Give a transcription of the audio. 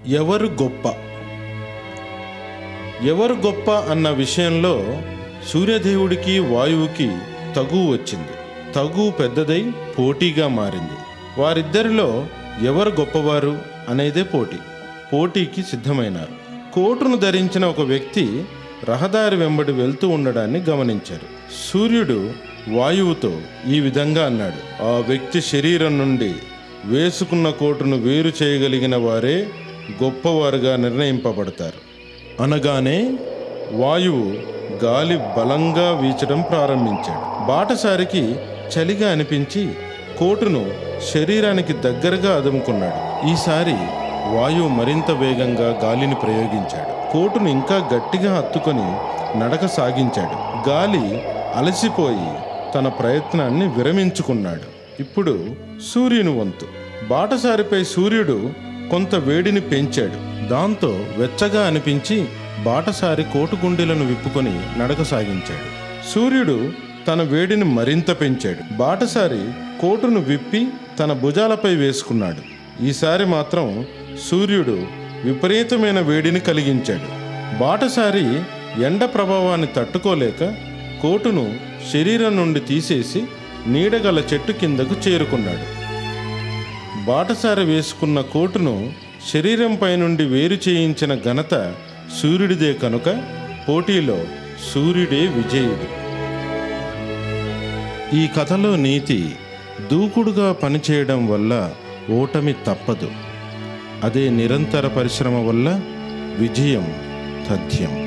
ఎవరు గొప్ప ఎవరు గొప్ప అన్న విషయంలో సూర్యదేవుడికి వాయువుకి తగువు వచ్చింది. తగువు పెద్దదై పోటీగా మారింది. వారిద్దరిలో ఎవరు గొప్పవారు అనేదే పోటీకి సిద్ధమైనారు. కోటును ధరించిన ఒక వ్యక్తి రహదారి వెంబడి వెళ్తూ ఉండడాన్ని గమనించారు. సూర్యుడు వాయువుతో ఈ విధంగా అన్నాడు: ఆ వ్యక్తి శరీరం నుండి వేసుకున్న కోటును వేరు చేయగలిగిన వారే గొప్పవారుగా నిర్ణయింపబడతారు. అనగానే వాయువు గాలి బలంగా వీచడం ప్రారంభించాడు. బాటసారికి చలిగా అనిపించి కోటును శరీరానికి దగ్గరగా అదుముకున్నాడు. ఈసారి వాయువు మరింత వేగంగా గాలిని ప్రయోగించాడు. కోటును ఇంకా గట్టిగా హత్తుకొని నడక సాగించాడు. గాలి అలసిపోయి తన ప్రయత్నాన్ని విరమించుకున్నాడు. ఇప్పుడు సూర్యుని వంతు. బాటసారిపై సూర్యుడు కొంత వేడిని పెంచాడు. దాంతో వెచ్చగా అనిపించి బాటసారి కోటు గుండెలను విప్పుకొని నడక సాగించాడు. సూర్యుడు తన వేడిని మరింత పెంచాడు. బాటసారి కోటును విప్పి తన భుజాలపై వేసుకున్నాడు. ఈసారి మాత్రం సూర్యుడు విపరీతమైన వేడిని కలిగించాడు. బాటసారి ఎండ ప్రభావాన్ని తట్టుకోలేక కోటును శరీరం నుండి తీసేసి నీడగల చెట్టు కిందకు చేరుకున్నాడు. బాటసారి వేసుకున్న కోటును శరీరంపై నుండి వేరు చేయించిన ఘనత సూర్యుడిదే కనుక పోటీలో సూర్యుడే విజయుడు. ఈ కథలో నీతి: దూకుడుగా పనిచేయడం వల్ల ఓటమి తప్పదు. అదే నిరంతర పరిశ్రమ వల్ల విజయం తథ్యం.